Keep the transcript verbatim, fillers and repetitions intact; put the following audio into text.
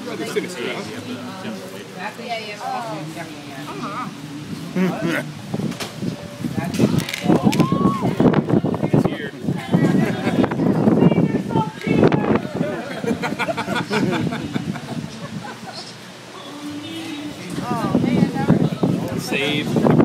Rather sinister, huh? Yeah, yeah. Oh. He's here. Oh, man, that was... Save.